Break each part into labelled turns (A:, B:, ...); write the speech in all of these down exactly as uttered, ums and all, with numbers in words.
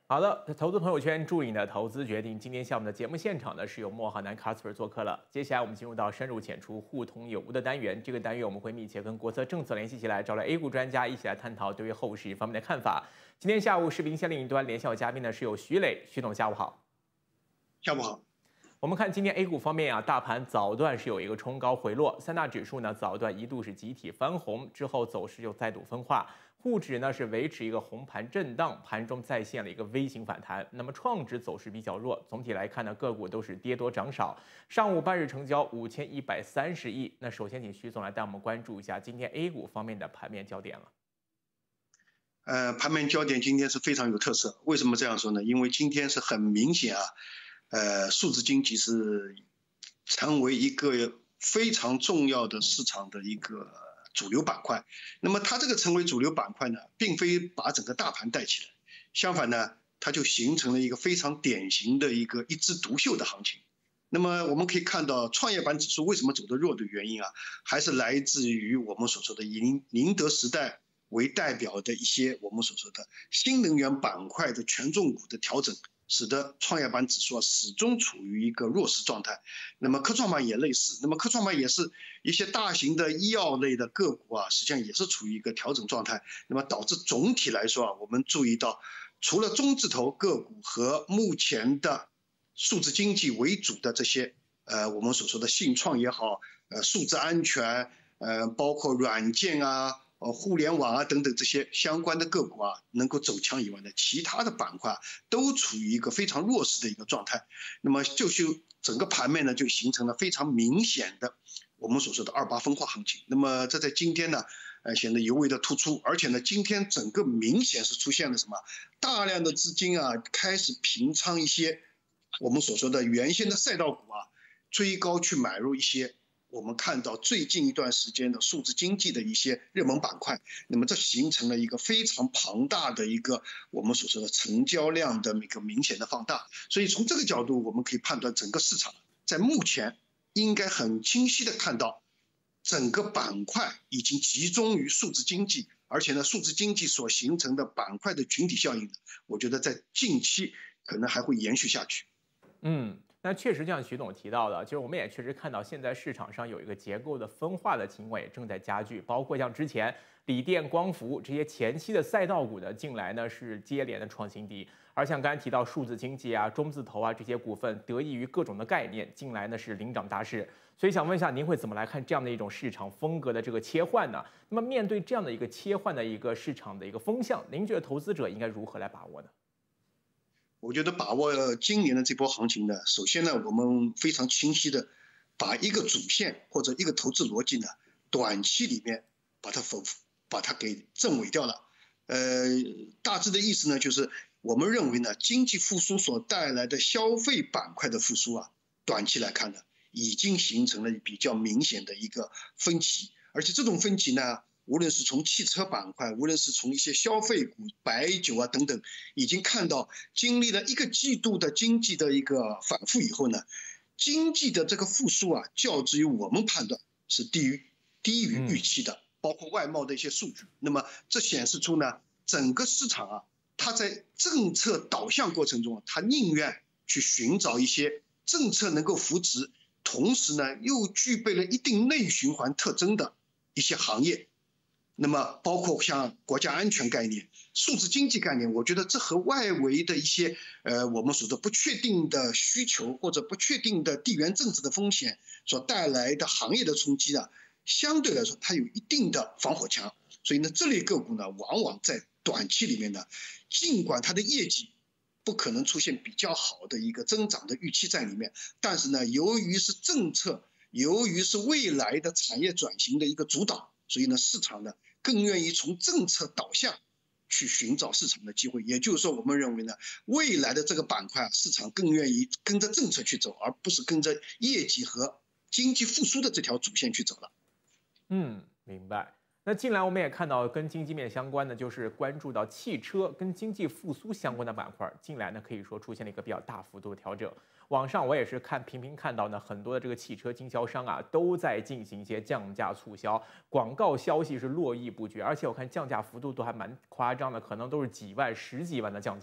A: 好的，投资朋友圈助你的投资决定。今天下午的节目现场呢是由莫浩南 Casper 做客了。接下来我们进入到深入浅出、互通有无的单元。这个单元我们会密切跟国策政策联系起来，找来 A 股专家一起来探讨对于后市方面的看法。今天下午视频线另一端连线嘉宾呢是有徐磊，徐总下午好。
B: 下午好。
A: 我们看今天 A 股方面啊，大盘早段是有一个冲高回落，三大指数呢早段一度是集体翻红，之后走势又再度分化。沪指呢是维持一个红盘震荡，盘中再现了一个微型反弹。那么创指走势比较弱，总体来看呢，个股都是跌多涨少。上午半日成交五千一百三十亿。那首先请徐总来带我们关注一下今天 A 股方面的盘面焦点了。
B: 呃，盘面焦点今天是非常有特色。为什么这样说呢？因为今天是很明显啊，呃，数字经济是成为一个非常重要的市场的一个主流板块。那么它这个成为主流板块呢，并非把整个大盘带起来，相反呢，它就形成了一个非常典型的一个一枝独秀的行情。那么我们可以看到，创业板指数为什么走得弱的原因啊，还是来自于我们所说的以宁宁德时代为代表的一些我们所说的新能源板块的权重股的调整，使得创业板指数啊始终处于一个弱势状态。那么科创板也类似，那么科创板也是一些大型的医药类的个股啊，实际上也是处于一个调整状态。那么导致总体来说啊，我们注意到，除了中字头个股和目前的数字经济为主的这些呃我们所说的信创也好，呃数字安全，呃包括软件啊。呃，互联网啊等等这些相关的个股啊，能够走强以外的其他的板块都处于一个非常弱势的一个状态。那么就是整个盘面呢，就形成了非常明显的我们所说的二八分化行情。那么这在今天呢，呃，显得尤为的突出。而且呢，今天整个明显是出现了什么？大量的资金啊，开始平仓一些我们所说的原先的赛道股啊，追高去买入一些。我们看到最近一段时间的数字经济的一些热门板块，那么这形成了一个非常庞大的一个我们所说的成交量的一个明显的放大。所以从这个角度，我们可以判断整个市场在目前应该很清晰的看到，整个板块已经集中于数字经济，而且呢，数字经济所形成的板块的群体效应，我觉得在近期可能还会延续下去。
A: 嗯。那确实，就像徐总提到的，就是我们也确实看到，现在市场上有一个结构的分化的情况也正在加剧，包括像之前锂电、光伏这些前期的赛道股的进来呢，是接连的创新低。而像刚才提到数字经济啊、中字头啊这些股份，得益于各种的概念进来呢是领涨大势。所以想问一下，您会怎么来看这样的一种市场风格的这个切换呢？那么面对这样的一个切换的一个市场的一个风向，您觉得投资者应该如何来把握呢？
B: 我觉得把握今年的这波行情呢，首先呢，我们非常清晰的把一个主线或者一个投资逻辑呢，短期里面把它否把它给证伪掉了。呃，大致的意思呢，就是我们认为呢，经济复苏所带来的消费板块的复苏啊，短期来看呢，已经形成了比较明显的一个分歧，而且这种分歧呢，无论是从汽车板块，无论是从一些消费股、白酒啊等等，已经看到经历了一个季度的经济的一个反复以后呢，经济的这个复苏啊，较之于我们判断是低于低于预期的，包括外贸的一些数据。那么这显示出呢，整个市场啊，它在政策导向过程中，它宁愿去寻找一些政策能够扶植，同时呢又具备了一定内循环特征的一些行业。那么包括像国家安全概念、数字经济概念，我觉得这和外围的一些呃我们说的不确定的需求或者不确定的地缘政治的风险所带来的行业的冲击啊，相对来说它有一定的防火墙。所以呢，这类个股呢，往往在短期里面呢，尽管它的业绩不可能出现比较好的一个增长的预期在里面，但是呢，由于是政策，由于是未来的产业转型的一个主导，所以呢，市场呢更愿意从政策导向去寻找市场的机会。也就是说，我们认为呢，未来的这个板块市场更愿意跟着政策去走，而不是跟着业绩和经济复苏的这条主线去走了。
A: 嗯，明白。那近来我们也看到跟经济面相关的，就是关注到汽车跟经济复苏相关的板块，近来呢可以说出现了一个比较大幅度的调整。网上我也是看频频看到呢，很多的这个汽车经销商啊都在进行一些降价促销，广告消息是络绎不绝，而且我看降价幅度都还蛮夸张的，可能都是几万、十几万的降价。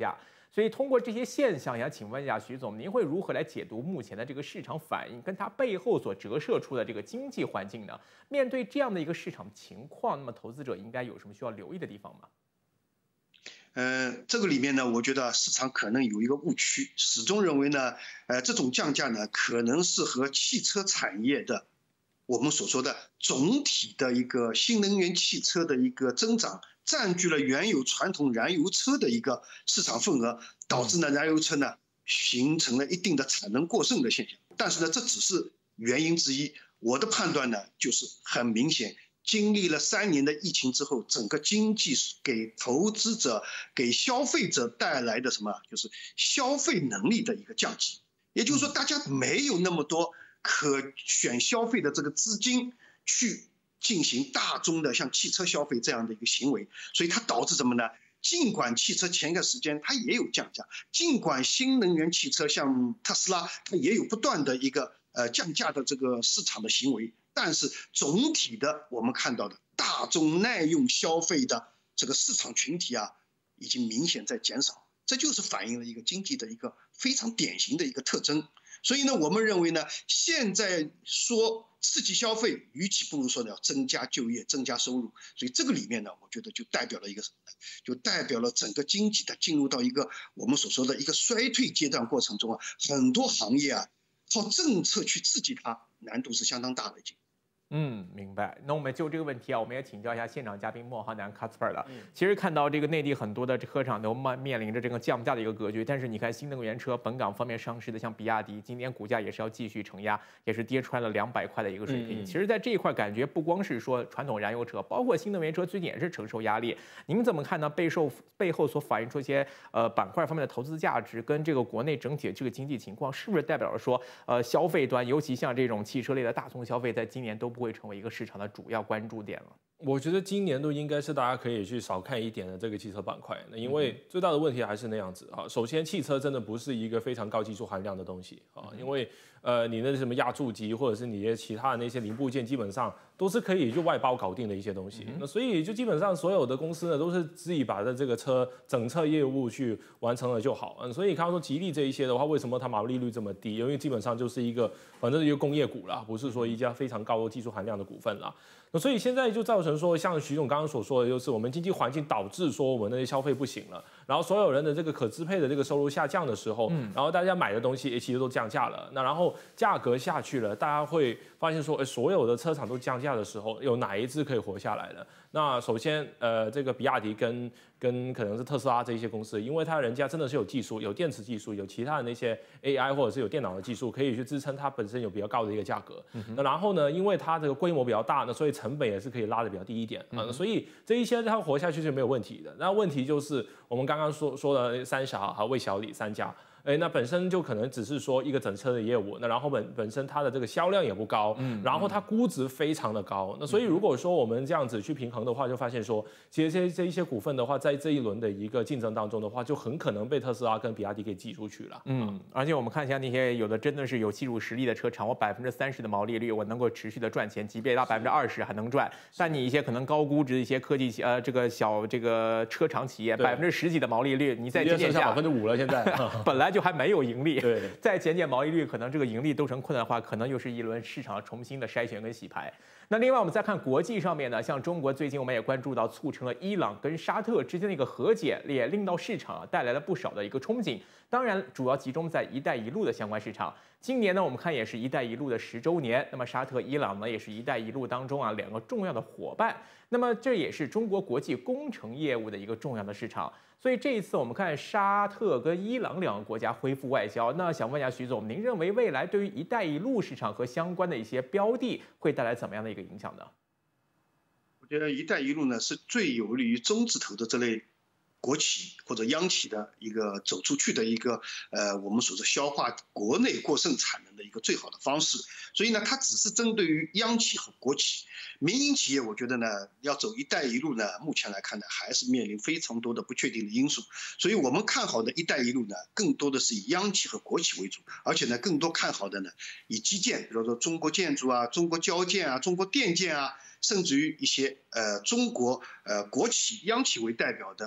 A: 所以通过这些现象，想请问一下徐总，您会如何来解读目前的这个市场反应，跟它背后所折射出的这个经济环境呢？面对这样的一个市场情况，那么投资者应该有什么需要留意的地方吗？
B: 呃，这个里面呢，我觉得市场可能有一个误区，始终认为呢，呃，这种降价呢，可能是和汽车产业的我们所说的总体的一个新能源汽车的一个增长，占据了原有传统燃油车的一个市场份额，导致呢燃油车呢形成了一定的产能过剩的现象。但是呢，这只是原因之一。我的判断呢，就是很明显。经历了三年的疫情之后，整个经济给投资者、给消费者带来的什么，就是消费能力的一个降级。也就是说，大家没有那么多可选消费的这个资金去进行大宗的像汽车消费这样的一个行为，所以它导致什么呢？尽管汽车前一段时间它也有降价，尽管新能源汽车像特斯拉它也有不断的一个呃降价的这个市场的行为。但是总体的，我们看到的大众耐用消费的这个市场群体啊，已经明显在减少，这就是反映了一个经济的一个非常典型的一个特征。所以呢，我们认为呢，现在说刺激消费，与其不如说呢，要增加就业、增加收入。所以这个里面呢，我觉得就代表了一个什么呢？就代表了整个经济的进入到一个我们所说的一个衰退阶段过程中啊，很多行业啊，靠政策去刺激它，难度是相当大的已经。
A: 嗯，明白。那我们就这个问题啊，我们也请教一下现场嘉宾莫浩南 Casper 了。其实看到这个内地很多的车厂都面面临着这个降价的一个格局，但是你看新能源车本港方面上市的像比亚迪，今年股价也是要继续承压，也是跌穿了两百块的一个水平。嗯、其实，在这一块感觉不光是说传统燃油车，包括新能源车最近也是承受压力。您怎么看呢？备受背后所反映出一些呃板块方面的投资价值，跟这个国内整体的这个经济情况，是不是代表着说呃消费端，尤其像这种汽车类的大宗消费，在今年都不会成为一个市场的主要关注点了？
C: 我觉得今年度应该是大家可以去少看一点的这个汽车板块，因为最大的问题还是那样子啊。首先，汽车真的不是一个非常高技术含量的东西啊，因为呃，你的什么压铸机或者是你的其他的那些零部件，基本上都是可以就外包搞定的一些东西。那所以就基本上所有的公司呢，都是自己把的这个车整车业务去完成了就好。嗯，所以看到说吉利这一些的话，为什么它毛利率这么低？因为基本上就是一个反正一个工业股啦，不是说一家非常高的技术含量的股份啦。那所以现在就造成说，像徐总刚刚所说的，就是我们经济环境导致说我们那些消费不行了，然后所有人的这个可支配的这个收入下降的时候，嗯、然后大家买的东西也其实都降价了，那然后价格下去了，大家会发现说，所有的车厂都降价的时候，有哪一支可以活下来的？那首先，呃，这个比亚迪跟跟可能是特斯拉这一些公司，因为它人家真的是有技术，有电池技术，有其他的那些 A I 或者是有电脑的技术，可以去支撑它本身有比较高的一个价格。嗯、那然后呢，因为它这个规模比较大呢，所以成本也是可以拉得比较低一点啊、嗯，所以这一些它活下去是没有问题的。那问题就是我们刚刚说说的三小和魏小李三家。哎，那本身就可能只是说一个整车的业务，那然后本本身它的这个销量也不高，嗯，然后它估值非常的高，那所以如果说我们这样子去平衡的话，就发现说，其实这这一些股份的话，在这一轮的一个竞争当中的话，就很可能被特斯拉跟比亚迪给挤出去了。
A: 嗯，而且我们看一下那些有的真的是有技术实力的车厂，我百分之三十的毛利率，我能够持续的赚钱，即便到百分之二十还能赚。但你一些可能高估值的一些科技企呃这个小这个车厂企业，百分之十几的毛利率，你再减减下
C: 百分之五了，现在
A: 本来就还没有盈利。
C: 对，
A: 再减减毛利率，可能这个盈利都成困难的话，可能又是一轮市场重新的筛选跟洗牌。那另外我们再看国际上面呢，像中国最近我们也关注到，促成了伊朗跟沙特之间的一个和解，也令到市场啊带来了不少的一个憧憬。当然，主要集中在“一带一路”的相关市场。今年呢，我们看也是“一带一路”的十周年。那么沙特、伊朗呢，也是“一带一路”当中啊两个重要的伙伴。那么这也是中国国际工程业务的一个重要的市场。所以这一次我们看沙特跟伊朗两个国家恢复外交，那想问一下徐总，您认为未来对于“一带一路”市场和相关的一些标的会带来怎么样的一个影响呢？
B: 我觉得“一带一路”呢是最有利于中字头的这类国企或者央企的一个走出去的一个呃我们所说消化国内过剩产能的一个最好的方式。所以呢，它只是针对于央企和国企。民营企业，我觉得呢，要走“一带一路”呢，目前来看呢，还是面临非常多的不确定的因素。所以我们看好的“一带一路”呢，更多的是以央企和国企为主，而且呢，更多看好的呢，以基建，比如说中国建筑啊、中国交建啊、中国电建啊，甚至于一些呃中国呃国企、央企为代表的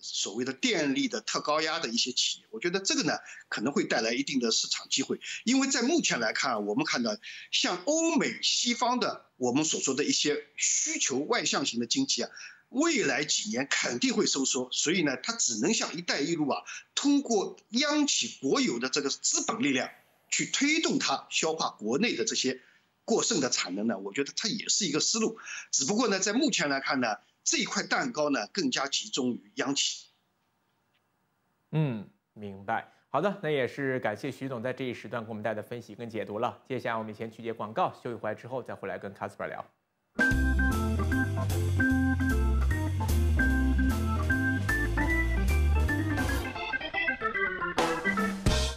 B: 所谓的电力的特高压的一些企业，我觉得这个呢可能会带来一定的市场机会，因为在目前来看，我们看到像欧美西方的我们所说的一些需求外向型的经济啊，未来几年肯定会收缩，所以呢，它只能像“一带一路”啊，通过央企国有的这个资本力量去推动它消化国内的这些过剩的产能呢，我觉得它也是一个思路，只不过呢，在目前来看呢。这一块蛋糕呢，更加集中于央企。
A: 嗯，明白。好的，那也是感谢徐总在这一时段给我们带来的分析跟解读了。接下来我们先去接广告，休息回来之后再回来跟 Casper 聊。